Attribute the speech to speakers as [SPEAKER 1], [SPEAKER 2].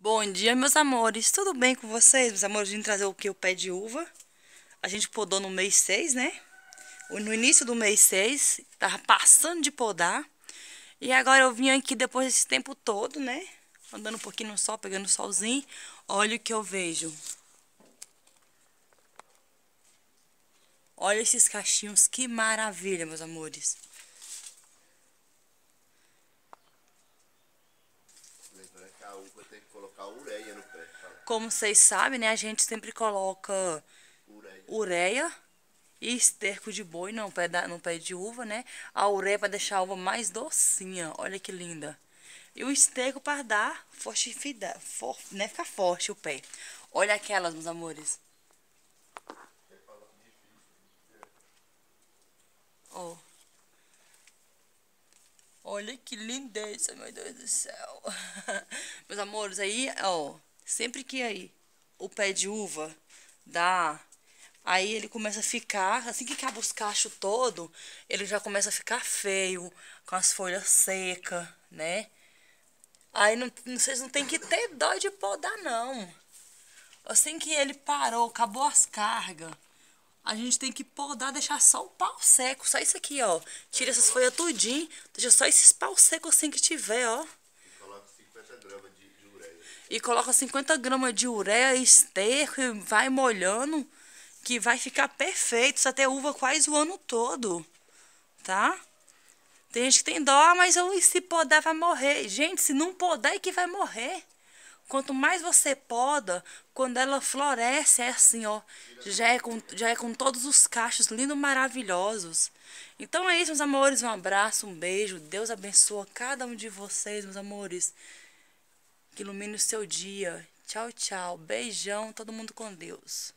[SPEAKER 1] Bom dia, meus amores. Tudo bem com vocês? Meus amores, vim trazer o que? O pé de uva. A gente podou no mês 6, né? No início do mês 6, tava passando de podar. E agora eu vim aqui depois desse tempo todo, né? Andando um pouquinho no sol, pegando solzinho. Olha o que eu vejo. Olha esses cachinhos, que maravilha, meus amores.
[SPEAKER 2] Lembrando que a uva tem que colocar ureia no pé.
[SPEAKER 1] Como vocês sabem, né? A gente sempre coloca
[SPEAKER 2] Ureia.
[SPEAKER 1] ureia e esterco de boi no pé de uva, né? A ureia para deixar a uva mais docinha. Olha que linda. E o esterco para dar fortificar, né? Ficar forte o pé. Olha aquelas, meus amores. Ó. Olha que lindeza, meu Deus do céu. Meus amores, aí, ó. Sempre que aí o pé de uva dá. Aí ele começa a ficar, assim que acaba os cachos todo, ele já começa a ficar feio, com as folhas secas, né? Aí vocês não tem que ter dó de podar, não. Assim que ele parou, acabou as cargas, a gente tem que podar, deixar só o pau seco, só isso aqui, ó. Tira essas folhas tudinho, deixa só esses pau secos assim que tiver, ó.
[SPEAKER 2] E coloca 50 gramas de ureia.
[SPEAKER 1] E coloca 50 gramas de ureia, esterco e vai molhando, que vai ficar perfeito. Isso até uva quase o ano todo, tá? Tem gente que tem dó, mas se podar vai morrer. Gente, se não podar é que vai morrer. Quanto mais você poda, quando ela floresce, é assim, ó. Já é com todos os cachos lindos, maravilhosos. Então é isso, meus amores. Um abraço, um beijo. Deus abençoa cada um de vocês, meus amores. Que ilumine o seu dia. Tchau, tchau. Beijão, todo mundo com Deus.